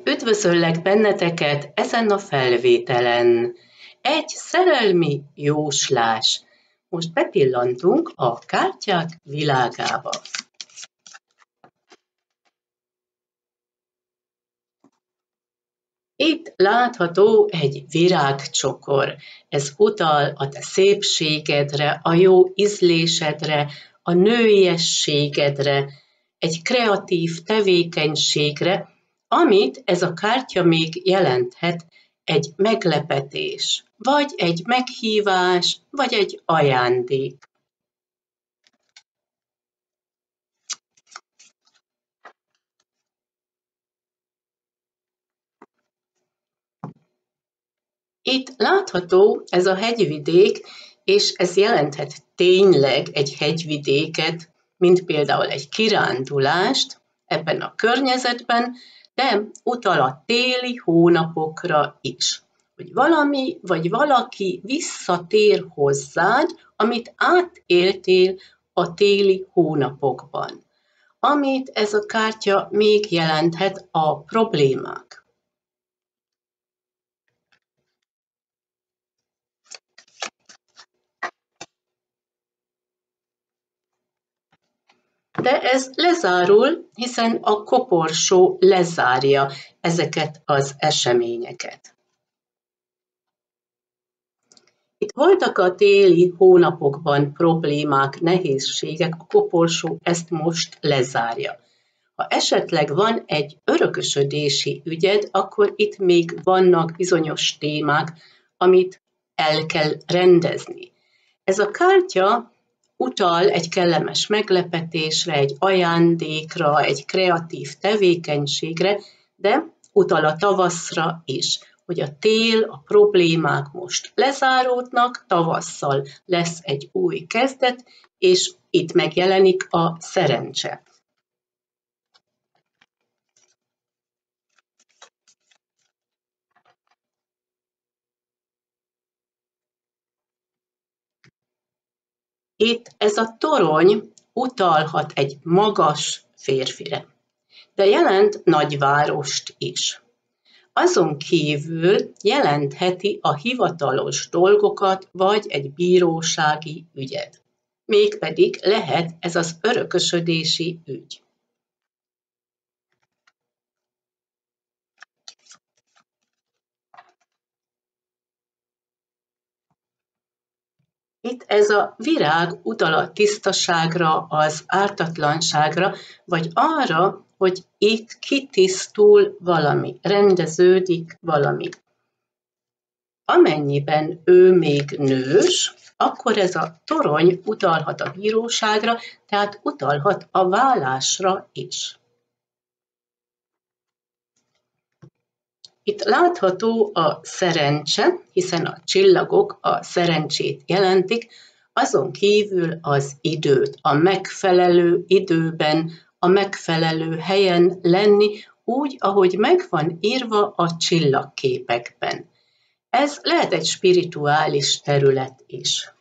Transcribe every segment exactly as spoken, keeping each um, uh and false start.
Üdvözöllek benneteket ezen a felvételen. Egy szerelmi jóslás. Most bepillantunk a kártyák világába. Itt látható egy virágcsokor. Ez utal a te szépségedre, a jó ízlésedre, a nőiességedre, egy kreatív tevékenységre, amit ez a kártya még jelenthet, egy meglepetés, vagy egy meghívás, vagy egy ajándék. Itt látható ez a hegyvidék, és ez jelenthet tényleg egy hegyvidéket, mint például egy kirándulást ebben a környezetben, de utal a téli hónapokra is. Hogy valami vagy valaki visszatér hozzád, amit átéltél a téli hónapokban. Amit ez a kártya még jelenthet, a problémák. De ez lezárul, hiszen a koporsó lezárja ezeket az eseményeket. Itt voltak a téli hónapokban problémák, nehézségek, a koporsó ezt most lezárja. Ha esetleg van egy örökösödési ügyed, akkor itt még vannak bizonyos témák, amit el kell rendezni. Ez a kártya utal egy kellemes meglepetésre, egy ajándékra, egy kreatív tevékenységre, de utal a tavaszra is, hogy a tél, a problémák most lezáródnak, tavasszal lesz egy új kezdet, és itt megjelenik a szerencse. Itt ez a torony utalhat egy magas férfire, de jelent nagyvárost is. Azon kívül jelentheti a hivatalos dolgokat, vagy egy bírósági ügyet. Mégpedig lehet ez az örökösödési ügy. Itt ez a virág utal a tisztaságra, az ártatlanságra, vagy arra, hogy itt kitisztul valami, rendeződik valami. Amennyiben ő még nős, akkor ez a torony utalhat a bíróságra, tehát utalhat a vállásra is. Itt látható a szerencse, hiszen a csillagok a szerencsét jelentik, azon kívül az időt, a megfelelő időben, a megfelelő helyen lenni, úgy, ahogy meg van írva a csillagképekben. Ez lehet egy spirituális terület is.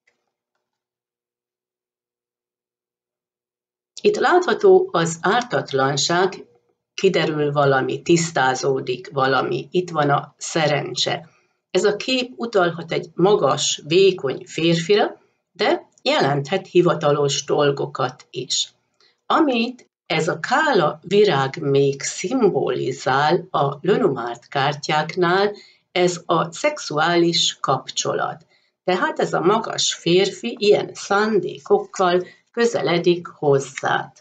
Itt látható az ártatlanság, kiderül valami, tisztázódik valami, itt van a szerencse. Ez a kép utalhat egy magas, vékony férfira, de jelenthet hivatalos dolgokat is. Amit ez a kála virág még szimbolizál a Lenormand kártyáknál, ez a szexuális kapcsolat. Tehát ez a magas férfi ilyen szándékokkal közeledik hozzád.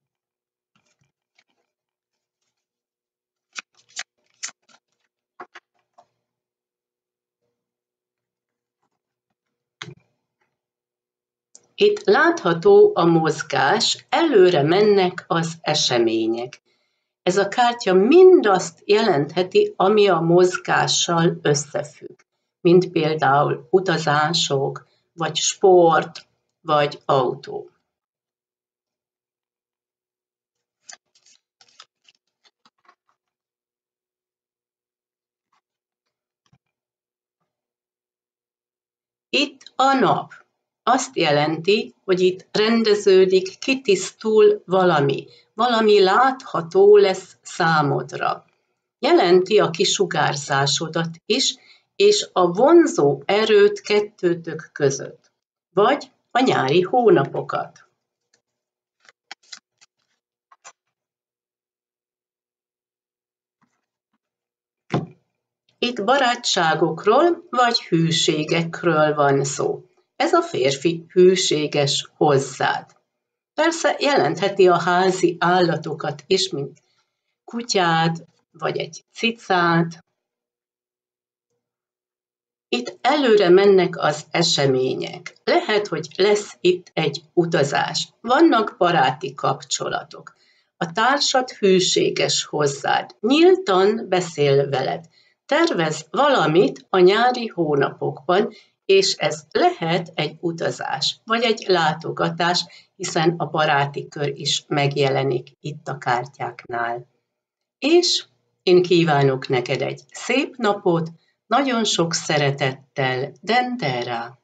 Itt látható a mozgás, előre mennek az események. Ez a kártya mindazt jelentheti, ami a mozgással összefügg, mint például utazások, vagy sport, vagy autó. Itt a nap azt jelenti, hogy itt rendeződik, kitisztul valami, valami látható lesz számodra. Jelenti a kisugárzásodat is, és a vonzó erőt kettőtök között, vagy a nyári hónapokat. Itt barátságokról vagy hűségekről van szó. Ez a férfi hűséges hozzád. Persze jelentheti a házi állatokat is, mint kutyád, vagy egy cicád. Itt előre mennek az események. Lehet, hogy lesz itt egy utazás. Vannak baráti kapcsolatok. A társad hűséges hozzád. Nyíltan beszél veled. Tervez valamit a nyári hónapokban, és ez lehet egy utazás, vagy egy látogatás, hiszen a baráti kör is megjelenik itt a kártyáknál. És én kívánok neked egy szép napot, nagyon sok szeretettel, Dendera!